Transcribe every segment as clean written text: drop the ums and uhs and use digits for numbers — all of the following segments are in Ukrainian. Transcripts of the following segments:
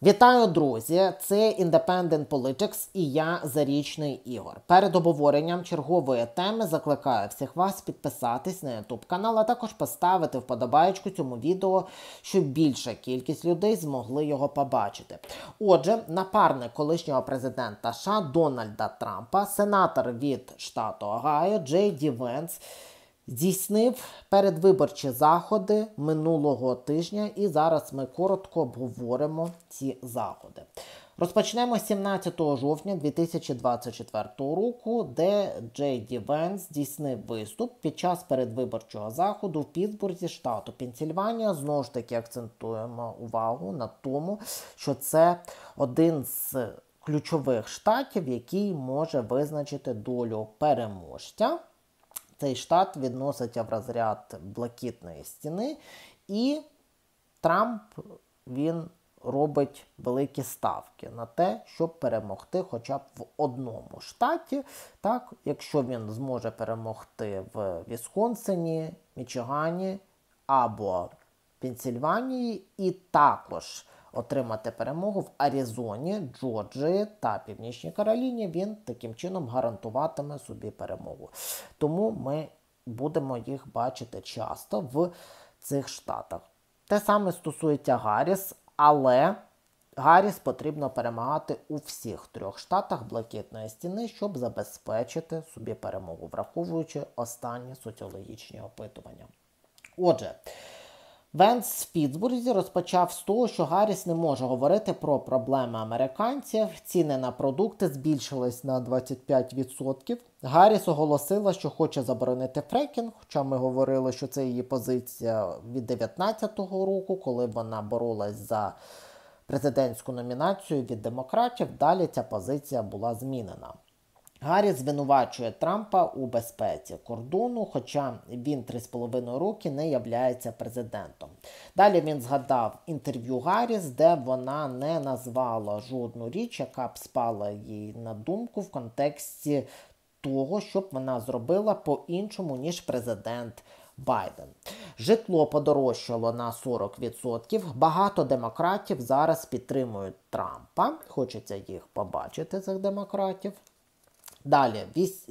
Вітаю, друзі! Це Independent Politics і я, Зарічний Ігор. Перед обговоренням чергової теми закликаю всіх вас підписатись на YouTube канал, а також поставити вподобаєчку цьому відео, щоб більша кількість людей змогли його побачити. Отже, напарник колишнього президента США Дональда Трампа, сенатор від штату Огайо Джей Ді Венс, здійснив передвиборчі заходи минулого тижня, і зараз ми коротко обговоримо ці заходи. Розпочнемо з 17 жовтня 2024 року, де Джей Ді Венс здійснив виступ під час передвиборчого заходу в Пітсбурзі, штату Пенсільванія. Знову ж таки акцентуємо увагу на тому, що це один з ключових штатів, який може визначити долю переможця. Цей штат відноситься в розряд блакитної стіни, і Трамп, він робить великі ставки на те, щоб перемогти хоча б в одному штаті. Так, якщо він зможе перемогти в Вісконсині, Мічигані або Пенсільванії, і також отримати перемогу в Аризоні, Джорджії та Північній Кароліні, він таким чином гарантуватиме собі перемогу. Тому ми будемо їх бачити часто в цих штатах. Те саме стосується Гарріс, але Гарріс потрібно перемагати у всіх трьох штатах блакитної стіни, щоб забезпечити собі перемогу, враховуючи останні соціологічні опитування. Отже, Венс в Пітсбурзі розпочав з того, що Гарріс не може говорити про проблеми американців. Ціни на продукти збільшились на 25%. Гарріс оголосила, що хоче заборонити фрекінг, хоча ми говорили, що це її позиція від 2019 року, коли вона боролась за президентську номінацію від демократів. Далі ця позиція була змінена. Гарріс звинувачує Трампа у безпеці кордону, хоча він 3,5 роки не являється президентом. Далі він згадав інтерв'ю Гарріс, де вона не назвала жодну річ, яка б спала їй на думку в контексті того, щоб вона зробила по-іншому, ніж президент Байден. Житло подорожчало на 40%. Багато демократів зараз підтримують Трампа. Хочеться їх побачити, цих демократів. Далі,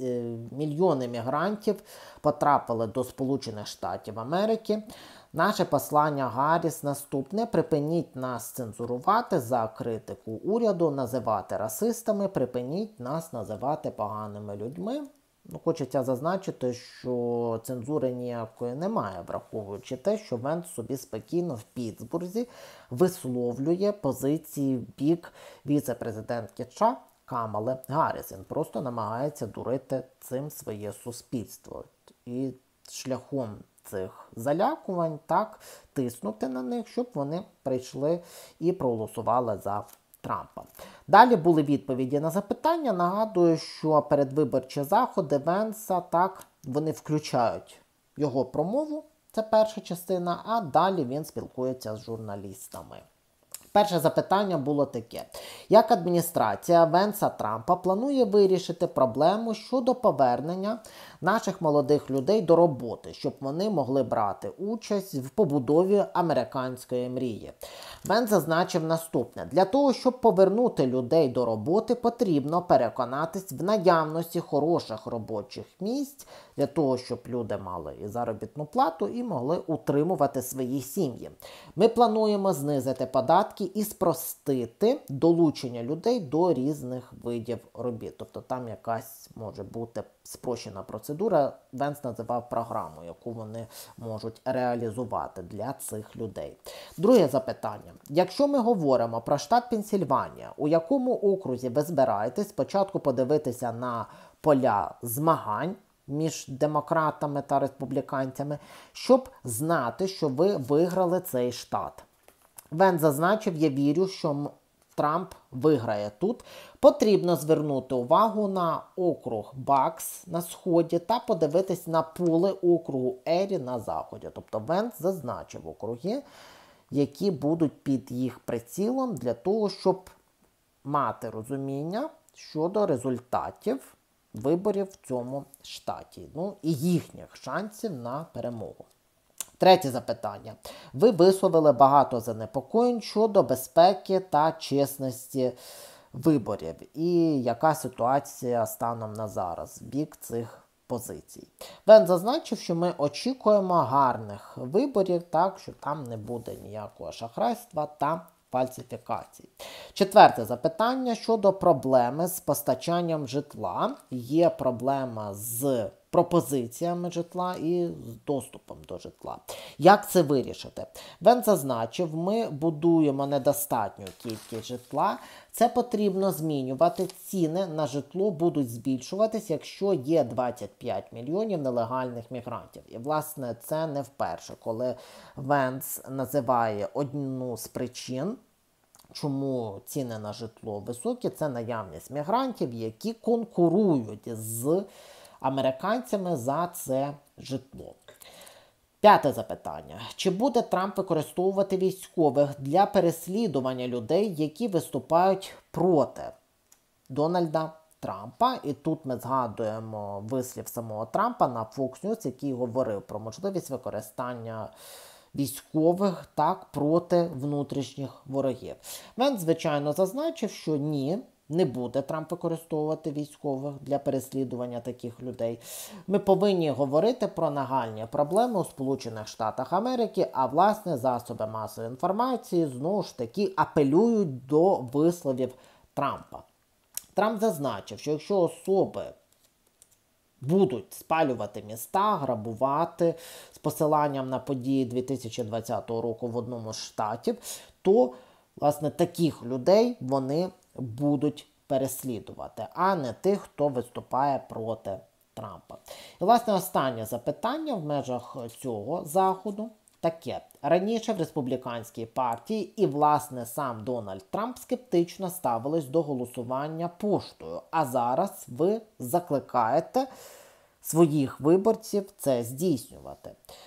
мільйони мігрантів потрапили до Сполучених Штатів Америки. Наше послання Гарріс наступне: припиніть нас цензурувати за критику уряду, називати расистами, припиніть нас називати поганими людьми. Хочеться зазначити, що цензури ніякої немає, враховуючи те, що Венс собі спокійно в Пітсбурзі висловлює позиції в бік віце-президентки США Камали Гарріс. Він просто намагається дурити цим своє суспільство. І шляхом цих залякувань так тиснути на них, щоб вони прийшли і проголосували за Трампа. Далі були відповіді на запитання. Нагадую, що передвиборчі заходи Венса, так, вони включають його промову, це перша частина, а далі він спілкується з журналістами. Перше запитання було таке: як адміністрація Венса Трампа планує вирішити проблему щодо повернення наших молодих людей до роботи, щоб вони могли брати участь в побудові американської мрії? Венс зазначив наступне: для того, щоб повернути людей до роботи, потрібно переконатись в наявності хороших робочих місць, для того, щоб люди мали і заробітну плату, і могли утримувати свої сім'ї. Ми плануємо знизити податки і спростити долучення людей до різних видів робіт. Тобто там якась може бути спрощена процедура, Венс називав програму, яку вони можуть реалізувати для цих людей. Друге запитання. Якщо ми говоримо про штат Пенсільванія, у якому окрузі ви збираєтесь спочатку подивитися на поля змагань між демократами та республіканцями, щоб знати, що ви виграли цей штат? Венс зазначив: я вірю, що Трамп виграє тут. Потрібно звернути увагу на округ Бакс на сході та подивитись на поле округу Ері на заході. Тобто Венс зазначив округи, які будуть під їх прицілом для того, щоб мати розуміння щодо результатів виборів в цьому штаті. І їхніх шансів на перемогу. Третє запитання. Ви висловили багато занепокоєнь щодо безпеки та чесності виборів. І яка ситуація станом на зараз в бік цих позицій? Венс зазначив, що ми очікуємо гарних виборів, так що там не буде ніякого шахрайства та фальсифікацій. Четверте запитання щодо проблеми з постачанням житла. Є проблема з пропозиціями житла і з доступом до житла. Як це вирішити? Венс зазначив, ми будуємо недостатню кількість житла. Це потрібно змінювати. Ціни на житло будуть збільшуватись, якщо є 25 мільйонів нелегальних мігрантів. І, власне, це не вперше, коли Венс називає одну з причин, чому ціни на житло високі, це наявність мігрантів, які конкурують з американцями за це житло. П'яте запитання. Чи буде Трамп використовувати військових для переслідування людей, які виступають проти Дональда Трампа? І тут ми згадуємо вислів самого Трампа на Fox News, який говорив про можливість використання військових так проти внутрішніх ворогів. Він, звичайно, зазначив, що ні, не буде Трамп використовувати військових для переслідування таких людей. Ми повинні говорити про нагальні проблеми у Сполучених Штатах Америки, а власне засоби масової інформації знову ж таки апелюють до висловів Трампа. Трамп зазначив, що якщо особи будуть спалювати міста, грабувати з посиланням на події 2020 року в одному з штатів, то, власне, таких людей вони будуть переслідувати, а не тих, хто виступає проти Трампа. І, власне, останнє запитання в межах цього заходу таке. Раніше в республіканській партії і, власне, сам Дональд Трамп скептично ставились до голосування поштою. А зараз ви закликаєте своїх виборців це здійснювати.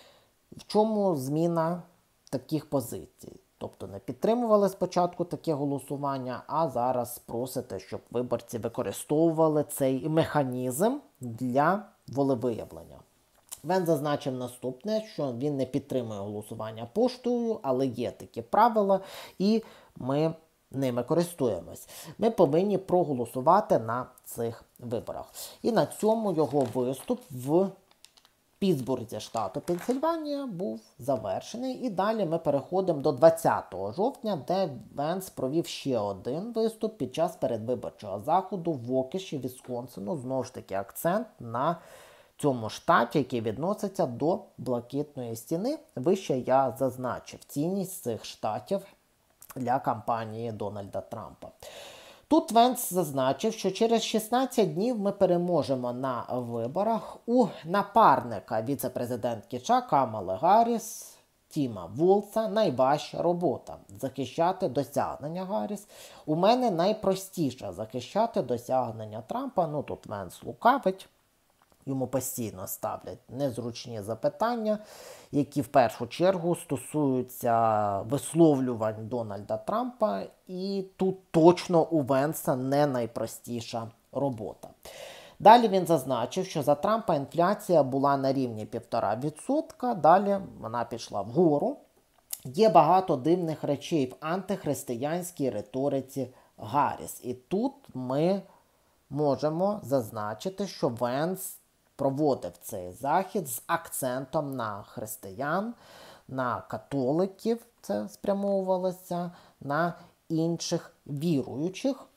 В чому зміна таких позицій? Тобто не підтримували спочатку таке голосування, а зараз просите, щоб виборці використовували цей механізм для волевиявлення. Він зазначив наступне, що він не підтримує голосування поштою, але є такі правила, і ми ними користуємось. Ми повинні проголосувати на цих виборах. І на цьому його виступ в Пітсбурзі, штату Пенсильванія, був завершений. І далі ми переходимо до 20 жовтня, де Венс провів ще один виступ під час передвиборчого заходу в Вокіші, Вісконсину. Знову ж таки акцент на цьому штаті, який відноситься до Блакитної стіни. Вище я зазначив цінність цих штатів для кампанії Дональда Трампа. Тут Венс зазначив, що через 16 днів ми переможемо на виборах. У напарника віце-президентки США Камали Гарріс, Тіма Волца, найважча робота – захищати досягнення Гарріс. У мене найпростіше захищати досягнення Трампа. Ну, тут Венс лукавить. Йому постійно ставлять незручні запитання, які в першу чергу стосуються висловлювань Дональда Трампа. І тут точно у Венса не найпростіша робота. Далі він зазначив, що за Трампа інфляція була на рівні 1,5%, далі вона пішла вгору. Є багато дивних речей в антихристиянській риториці Гарріс. І тут ми можемо зазначити, що Венс проводив цей захід з акцентом на християн, на католиків, це спрямовувалося, на інших віруючих.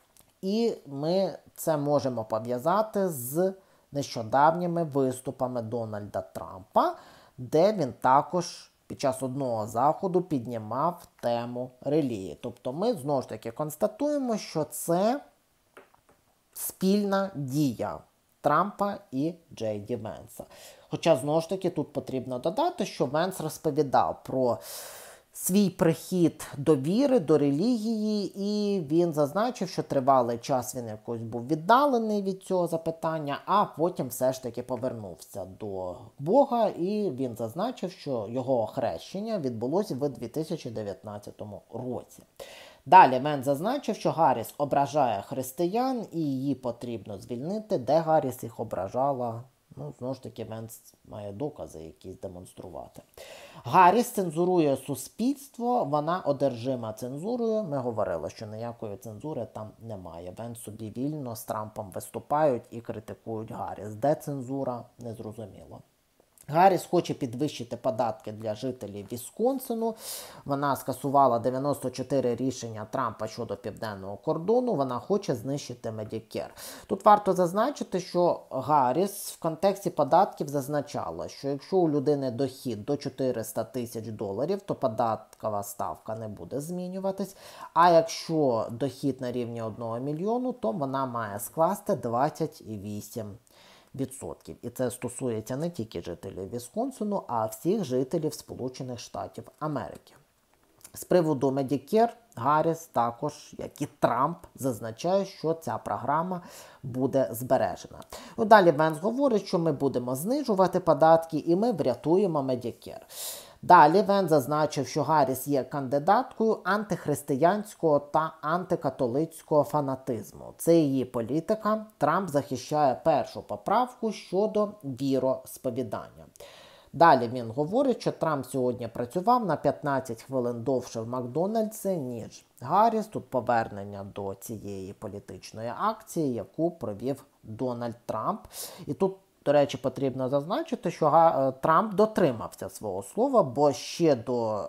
І ми це можемо пов'язати з нещодавніми виступами Дональда Трампа, де він також під час одного заходу піднімав тему релігії. Тобто ми знову ж таки констатуємо, що це спільна дія Трампа і Джей Ді Венса. Хоча, знову ж таки, тут потрібно додати, що Венс розповідав про свій прихід до віри, до релігії, і він зазначив, що тривалий час він якось був віддалений від цього запитання, а потім все ж таки повернувся до Бога, і він зазначив, що його хрещення відбулося в 2019 році. Далі Венс зазначив, що Гарріс ображає християн і її потрібно звільнити. Де Гарріс їх ображала, Ну, знову ж таки, Венс має докази якісь демонструвати. Гарріс цензурує суспільство, вона одержима цензурою. Ми говорили, що ніякої цензури там немає. Венс собі вільно з Трампом виступають і критикують Гарріс. Де цензура? Незрозуміло. Гарріс хоче підвищити податки для жителів Вісконсину. Вона скасувала 94 рішення Трампа щодо південного кордону. Вона хоче знищити Medicare. Тут варто зазначити, що Гарріс в контексті податків зазначала, що якщо у людини дохід до 400 тисяч доларів, то податкова ставка не буде змінюватись. А якщо дохід на рівні 1 мільйону, то вона має скласти 28%. І це стосується не тільки жителів Вісконсину, а всіх жителів Сполучених Штатів Америки. З приводу Medicare, Гарріс також, як і Трамп, зазначає, що ця програма буде збережена. Далі Венс говорить, що ми будемо знижувати податки і ми врятуємо Medicare. Далі Венс зазначив, що Гарріс є кандидаткою антихристиянського та антикатолицького фанатизму. Це її політика. Трамп захищає першу поправку щодо віросповідання. Далі він говорить, що Трамп сьогодні працював на 15 хвилин довше в Макдональдсі, ніж Гарріс. Тут повернення до цієї політичної акції, яку провів Дональд Трамп. І тут, до речі, потрібно зазначити, що Трамп дотримався свого слова, бо ще до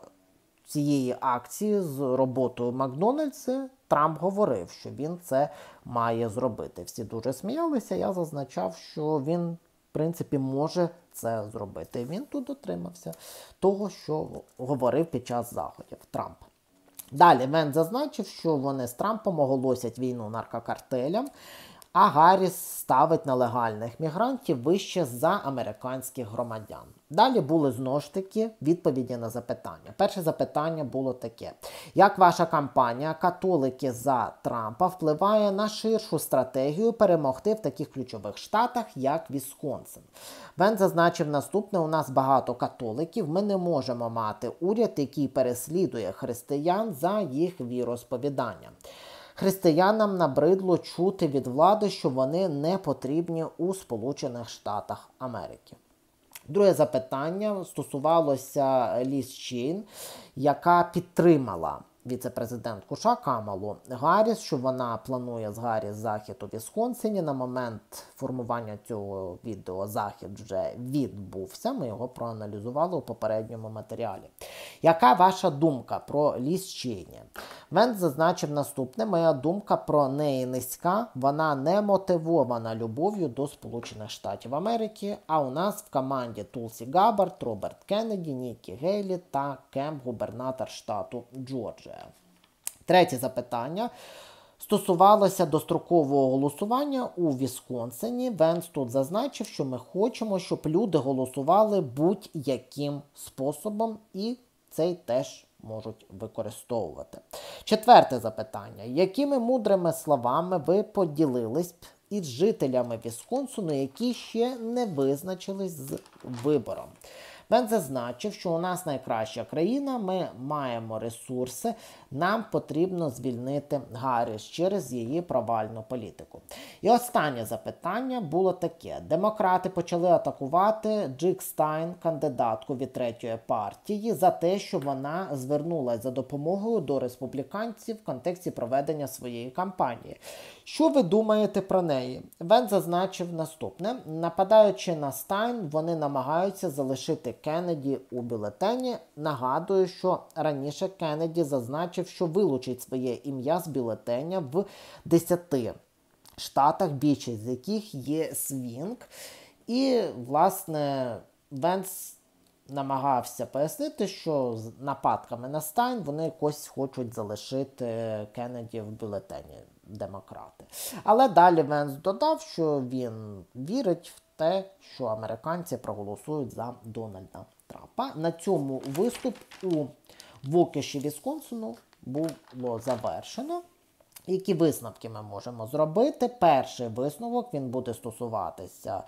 цієї акції з роботою в Макдональдсі Трамп говорив, що він це має зробити. Всі дуже сміялися, я зазначав, що він, в принципі, може це зробити. І він тут дотримався того, що говорив під час заходів Трамп. Далі Венс зазначив, що вони з Трампом оголосять війну наркокартелям, а Гарріс ставить нелегальних мігрантів вище за американських громадян. Далі були знову ж таки відповіді на запитання. Перше запитання було таке. Як ваша кампанія «Католики за Трампа» впливає на ширшу стратегію перемогти в таких ключових штатах, як Вісконсин? Венс зазначив наступне. У нас багато католиків. Ми не можемо мати уряд, який переслідує християн за їх віросповіданням. Християнам набридло чути від влади, що вони не потрібні у Сполучених Штатах Америки. Друге запитання стосувалося Ліз Чейн, яка підтримала віце-президентку США Камалу Гарріс, що вона планує з Гарріс захід у Вісконсині. На момент формування цього відео захід вже відбувся, ми його проаналізували у попередньому матеріалі. Яка ваша думка про Ліз Чейні? Венс зазначив наступне. Моя думка про неї низька, вона не мотивована любов'ю до Сполучених Штатів Америки, а у нас в команді Тулсі Габбард, Роберт Кеннеді, Нікі Гейлі та Кемп, губернатор штату Джорджія. Третє запитання стосувалося дострокового голосування у Вісконсині. Венс тут зазначив, що ми хочемо, щоб люди голосували будь-яким способом, і цей теж можуть використовувати. Четверте запитання. Якими мудрими словами ви поділились із жителями Вісконсину, які ще не визначились з вибором? Він зазначив, що у нас найкраща країна, ми маємо ресурси, нам потрібно звільнити Гарріс через її провальну політику. І останнє запитання було таке. Демократи почали атакувати Джил Стайн, кандидатку від третьої партії, за те, що вона звернулася за допомогою до республіканців в контексті проведення своєї кампанії. Що ви думаєте про неї? Він зазначив наступне. Нападаючи на Стайн, вони намагаються залишити Кеннеді у бюлетені. Нагадую, що раніше Кеннеді зазначив, що вилучить своє ім'я з бюлетеня в 10 штатах, більшість з яких є свінг. І, власне, Венс намагався пояснити, що з нападками на Стайн вони якось хочуть залишити Кеннеді в бюлетені, демократи. Але далі Венс додав, що він вірить в те, що американці проголосують за Дональда Трампа. На цьому виступ у Вокіші Вісконсину було завершено. Які висновки ми можемо зробити? Перший висновок, він буде стосуватися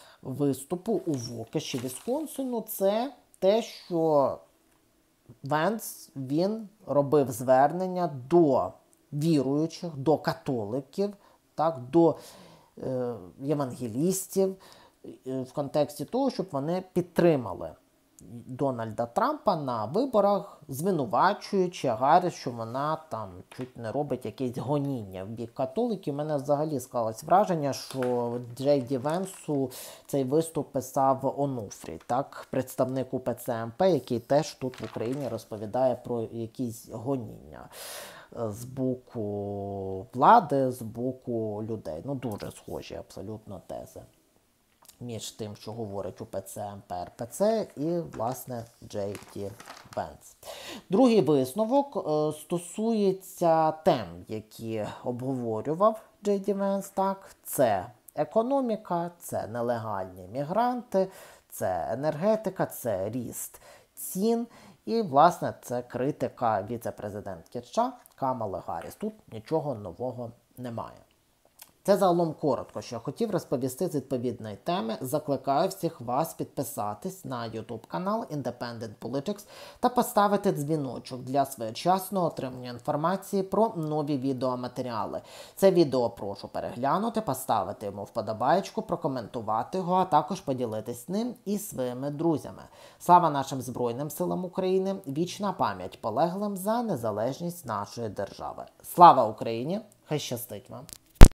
виступу у Вокіші Вісконсину. Це те, що Венс, він робив звернення до віруючих, до католиків, так, до євангелістів, в контексті того, щоб вони підтримали Дональда Трампа на виборах, звинувачуючи Гарріс, що вона там чуть не робить якесь гоніння в бік католиків. У мене взагалі склалось враження, що Джей Ді Венсу цей виступ писав Онуфрій, так, представник УПЦ МП, який теж тут в Україні розповідає про якісь гоніння з боку влади, з боку людей. Ну, дуже схожі абсолютно тези між тим, що говорить УПЦ МП РПЦ і, власне, Джей Ді Венс. Другий висновок стосується тем, які обговорював Джей Ді Венс. Так, це економіка, це нелегальні мігранти, це енергетика, це ріст цін і, власне, це критика віце-президентки США Камали Гарріс. Тут нічого нового немає. Це загалом коротко, що я хотів розповісти з відповідної теми. Закликаю всіх вас підписатись на YouTube канал Independent Politics та поставити дзвіночок для своєчасного отримання інформації про нові відеоматеріали. Це відео прошу переглянути, поставити йому вподобаєчку, прокоментувати його, а також поділитись ним із своїми друзями. Слава нашим Збройним силам України! Вічна пам'ять полеглим за незалежність нашої держави. Слава Україні! Хай щастить вам!